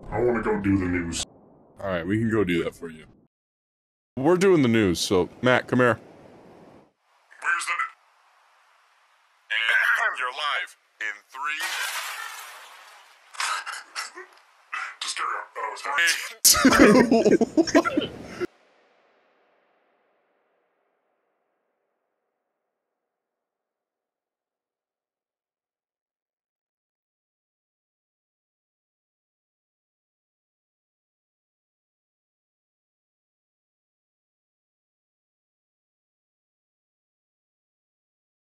I want to go do the news. Alright, we can go do that for you. We're doing the news, so Matt, come here. Where's the... And you're live in 3... Just carry on. Oh, it's